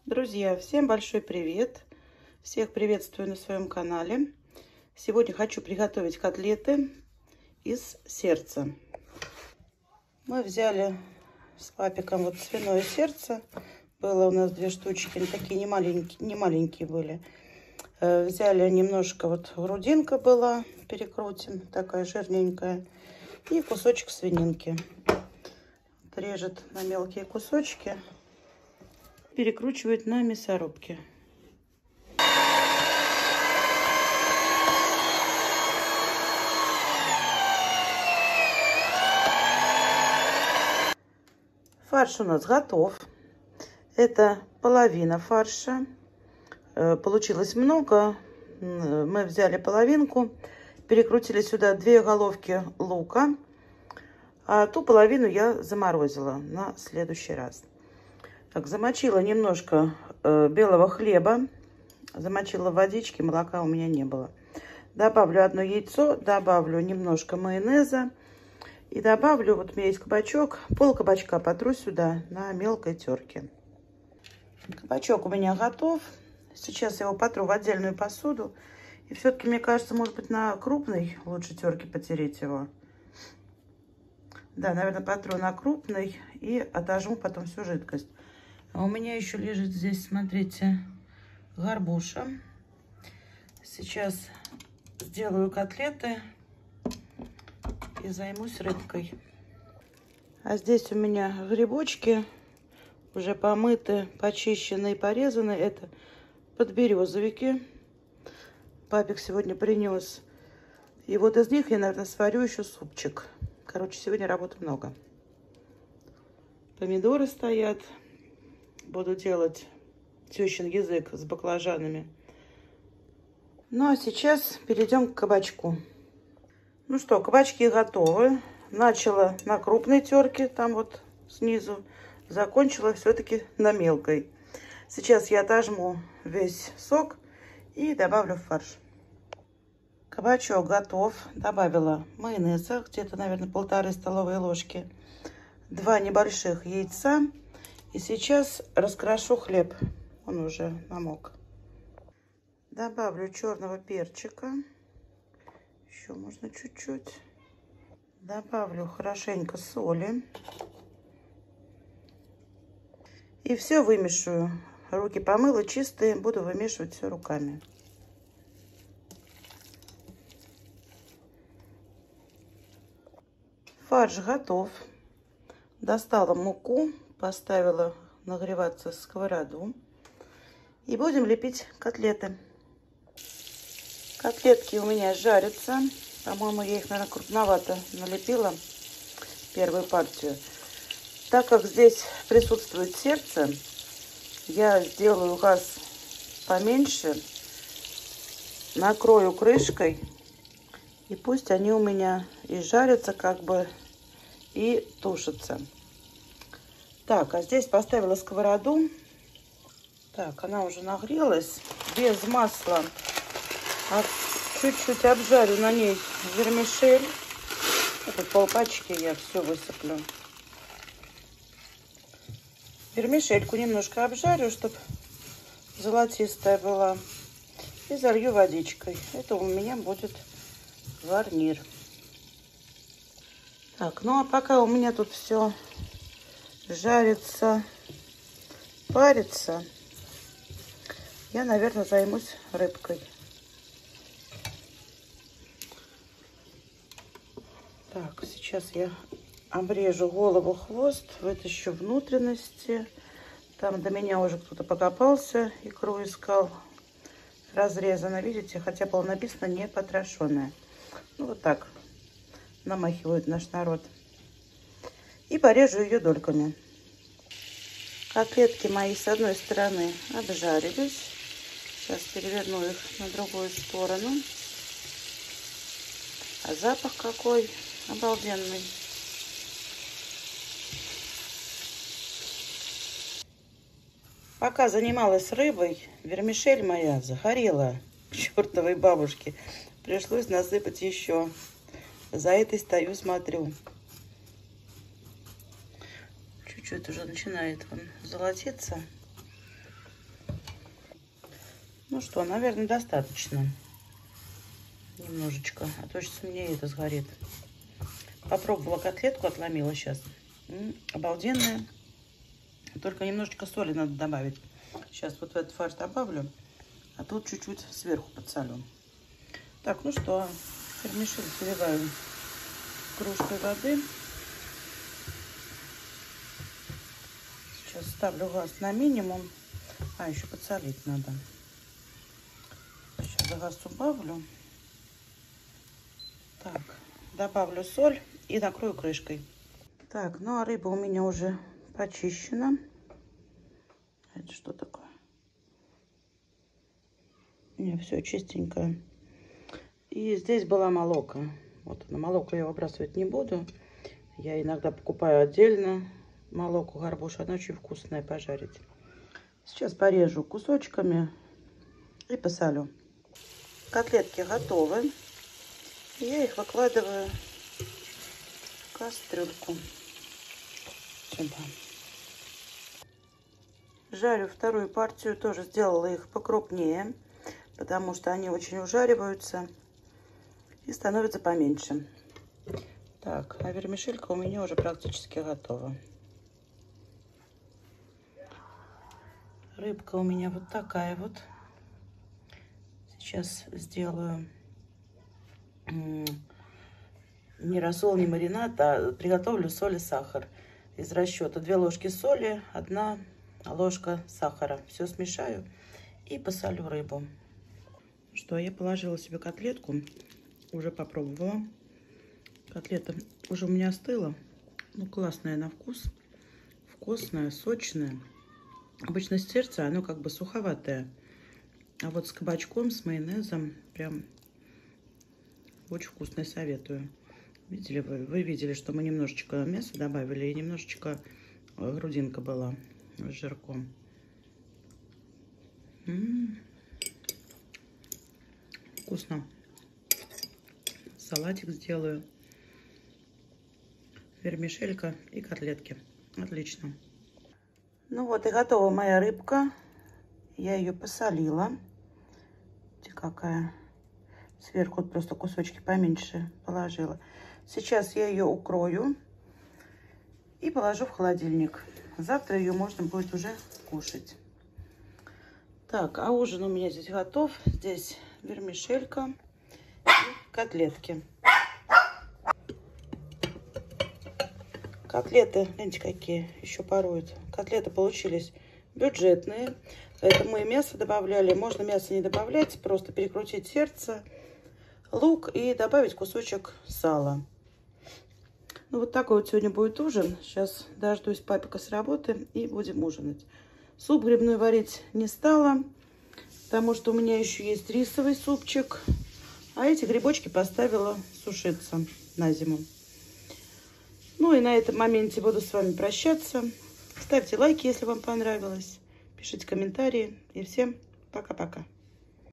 Друзья, всем большой привет! Всех приветствую на своем канале. Сегодня хочу приготовить котлеты из сердца. Мы взяли с папиком вот свиное сердце. Было у нас 2 штучки, такие не маленькие были. Взяли немножко, вот грудинка была, перекрутим, такая жирненькая. И кусочек свининки. Режет на мелкие кусочки. Перекручивает на мясорубке. Фарш у нас готов. Это половина фарша. Получилось много. Мы взяли половинку, перекрутили сюда 2 головки лука, а ту половину я заморозила на следующий раз. Так, замочила немножко белого хлеба, замочила в водичке, молока у меня не было. Добавлю 1 яйцо, добавлю немножко майонеза и добавлю, вот у меня есть кабачок, пол кабачка потру сюда на мелкой терке. Кабачок у меня готов. Сейчас я его потру в отдельную посуду. И все-таки, мне кажется, может быть, на крупной лучше терке потереть его. Да, наверное, потру на крупной и отожму потом всю жидкость. А у меня еще лежит здесь, смотрите, горбуша. Сейчас сделаю котлеты и займусь рыбкой. А здесь у меня грибочки уже помыты, почищены и порезаны. Это подберезовики. Папик сегодня принес. И вот из них я, наверное, сварю еще супчик. Короче, сегодня работы много. Помидоры стоят. Буду делать тещин язык с баклажанами. Ну, а сейчас перейдем к кабачку. Ну что, кабачки готовы. Начала на крупной терке, там вот снизу. Закончила все-таки на мелкой. Сейчас я отожму весь сок и добавлю в фарш. Кабачок готов. Добавила майонеза, где-то, наверное, 1,5 столовые ложки. 2 небольших яйца. И сейчас раскрошу хлеб. Он уже намок. Добавлю черного перчика. Еще можно чуть-чуть. Добавлю хорошенько соли. И все вымешиваю. Руки помыла, чистые. Буду вымешивать все руками. Фарш готов. Достала муку. Поставила нагреваться сковороду. И будем лепить котлеты. Котлетки у меня жарятся. По-моему, я их, наверное, крупновато налепила. Первую партию. Так как здесь присутствует сердце, я сделаю газ поменьше. Накрою крышкой. И пусть они у меня и жарятся, как бы, и тушатся. Так, а здесь поставила сковороду. Так, она уже нагрелась. Без масла. Чуть-чуть обжарю на ней вермишель. Это полпачки я все высыплю. Вермишельку немножко обжарю, чтобы золотистая была. И залью водичкой. Это у меня будет гарнир. Так, ну а пока у меня тут все жарится, парится, я, наверное, займусь рыбкой. Так, сейчас я обрежу голову, хвост, вытащу внутренности. Там до меня уже кто-то покопался, икру искал. Разрезано, видите, хотя было написано не потрошенная. Ну, вот так намахивает наш народ. И порежу ее дольками. Котлетки мои с одной стороны обжарились. Сейчас переверну их на другую сторону. А запах какой обалденный. Пока занималась рыбой, вермишель моя загорела к чертовой бабушке. Пришлось насыпать еще. За этой стою, смотрю. Чуть-чуть уже начинает он золотиться. Ну что, наверное, достаточно. Немножечко, а то сейчас у меня это сгорит. Попробовала котлетку, отломила сейчас. Обалденная. Только немножечко соли надо добавить. Сейчас вот в этот фарш добавлю, а тут чуть-чуть сверху подсолю. Так, ну что, вермишель заливаю кружкой воды. Сейчас ставлю газ на минимум. А, еще подсолить надо. Сейчас газ убавлю. Так, добавлю соль и накрою крышкой. Так, ну а рыба у меня уже почищена. Это что такое? Не, все чистенькое. И здесь была молока. Вот она, молоко я выбрасывать не буду. Я иногда покупаю отдельно молоко горбушу. Она очень вкусная, пожарить. Сейчас порежу кусочками и посолю. Котлетки готовы. Я их выкладываю в кастрюльку. Сюда. Жарю вторую партию. Тоже сделала их покрупнее, потому что они очень ужариваются и становятся поменьше. Так, а вермишелька у меня уже практически готова. Рыбка у меня вот такая вот. Сейчас сделаю не рассол, не маринад, а приготовлю соль и сахар. Из расчета 2 ложки соли, 1 ложка сахара. Все смешаю и посолю рыбу. Что, я положила себе котлетку, уже попробовала. Котлета уже у меня остыла. Ну, классная на вкус. Вкусная, сочная. Обычно сердце, оно как бы суховатое. А вот с кабачком, с майонезом прям очень вкусное, советую. Видели вы видели, что мы немножечко мяса добавили и немножечко грудинка была с жирком. Вкусно. Салатик сделаю. Вермишелька и котлетки. Отлично. Ну вот и готова моя рыбка. Я ее посолила. Видите, какая. Сверху вот просто кусочки поменьше положила. Сейчас я ее укрою и положу в холодильник. Завтра ее можно будет уже кушать. Так, а ужин у меня здесь готов. Здесь вермишелька и котлетки. Котлеты, видите, какие еще паруют. Котлеты получились бюджетные. Поэтому и мясо добавляли. Можно мясо не добавлять, просто перекрутить сердце, лук и добавить кусочек сала. Ну вот такой вот сегодня будет ужин. Сейчас дождусь папика с работы и будем ужинать. Суп грибной варить не стала, потому что у меня еще есть рисовый супчик. А эти грибочки поставила сушиться на зиму. Ну и на этом моменте буду с вами прощаться. Ставьте лайки, если вам понравилось. Пишите комментарии. И всем пока-пока.